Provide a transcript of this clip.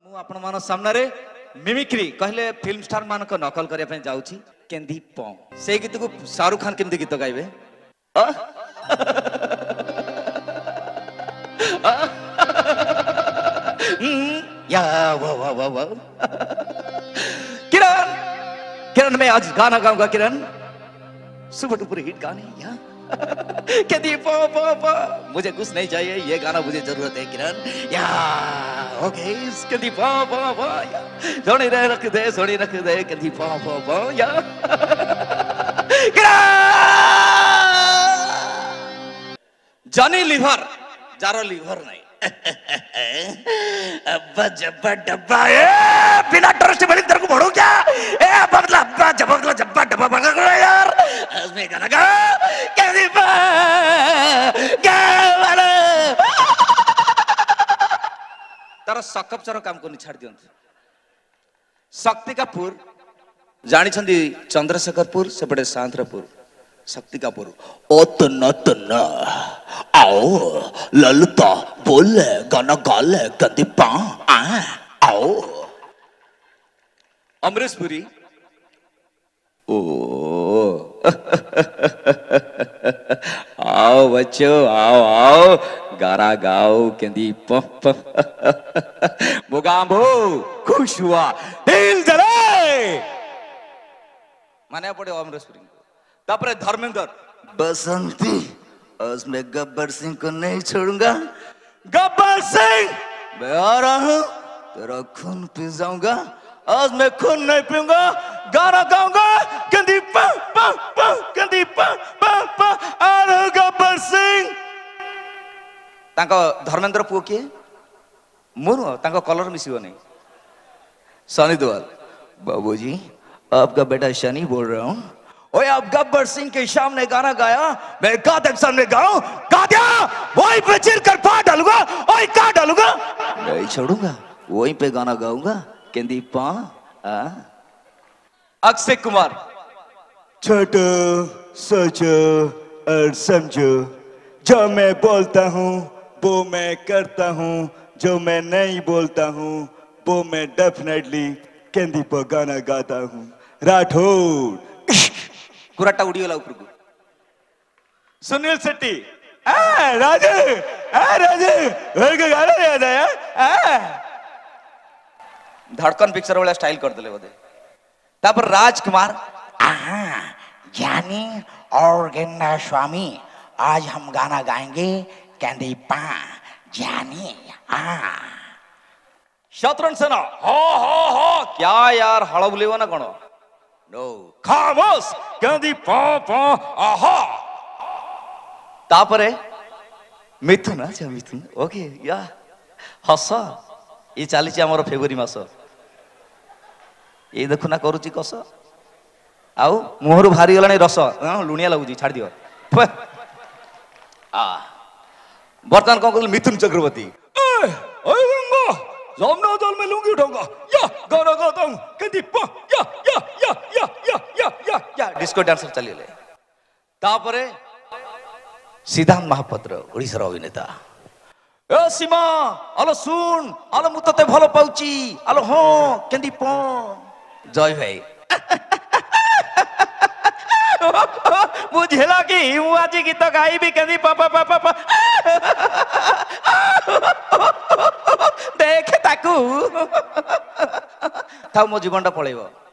आपण मान सामने मिमिक्री कहले फिल्म स्टार मान को नकल करने जाऊँ केंदी पौ से गीत को शाहरुख खान केमती गीत गाइबे या वाह वाह वाह वाह किरण किरण मैं आज गाना गाऊंगा किरण सुपर डुपर हिट गाने या कहती पो पो पो मुझे कुछ नहीं चाहिए ये गाना मुझे जरूरत है किरण या ओके कहती पो पो पो या सोनी रख दे कहती पो पो पो या किरण जॉनी लीवर जारो लीवर नहीं अब्बा जब्बा डब्बा बिना टोस्ट वाली तेरे को बढ़ो क्या अब्बा मतलब अब्बा जब्बा डब्बा बना करो यार इसमें गाना गा कैसी वाला तारा सकप चर काम को छाड़ दियंत शक्ति कपूर जानी छंदी चंद्रशेखरपुर सेपटे सांतरपुर शक्ति कपूर ओ तना आओ ललिता बोले गाना गाले कंदी पा आओ अमरीश पुरी ओ आओ बच्चों आओ आओ गारा गाओ कंदी पा मुगाम्बो खुश हुआ दिल जले माने पड़े अमरीश पुरी तापरे धर्मेंद्र बसंती आज मैं गब्बर सिंह को नहीं छोड़ूंगा गब्बर सिंह मैं आ रहा हूं तेरा खून पी जाऊंगा आज मैं खून नहीं पीऊंगा गाना गाऊंगा कंदी पा पा पा कंदी पा पा पा आ रहा हूं गब्बर सिंह तांको धर्मेंद्र पुओ किए मोर तांको कलर मिसियो नहीं सनी देओल बाबूजी आपका बेटा शनि बोल रहा हूं ओए अब गब्बर सिंह के सामने गाना गाया मैं गाते सामने गाऊं गा दिया वहीं पे चिर कर पा डालूंगा ओए का डालूंगा नहीं छोड़ूंगा वहीं पे गाना गाऊंगा केंदी पा अक्षय कुमार छोटो सोचो और समझो जो मैं बोलता हूँ वो मैं करता हूँ जो मैं नहीं बोलता हूँ वो मैं डेफिनेटली केंदी पा गाना गाता हूँ राठौड़ कुराटा उड़ीगला ऊपर को सुनील शेट्टी राजू घर के गाना याद आया धड़कन पिक्चर वाला स्टाइल कर दिले बोधे तब राजकुमार ज्ञानी और गेंदा स्वामी आज हम गाना गाएंगे कैंडी पा ज्ञानी शत्रुघ्न सिन्हा हो क्या यार हड़ बुलेवा ना कौन नो खामोश कहती पा पा आहा तापरे मिथुन अच्छा मिथुन ओके या हस ये चली आमर फेब्रुआरी मास ये देखु ना करुची कस आउ मुहर बाहरी गला रस लुणिया लगुच छाड़ दियो बर्तमान कौन कहल मिथुन चक्रवर्ती सामने जल में लूंगी उठाऊंगा या गाना गाता हूं कहती पा या डिस्को डांसर चली ले तापरे सिद्धांत महापात्र ओडिसा अभिनेता ए सीमा आलो सुन आलो मु तते भलो पाउची आलो हो केंदी पो जय भाई बुझेला कि हूँ आज गीत गाइबी केंदी पापा पापा पा देख ताकू था मो जीवन टा पळेबो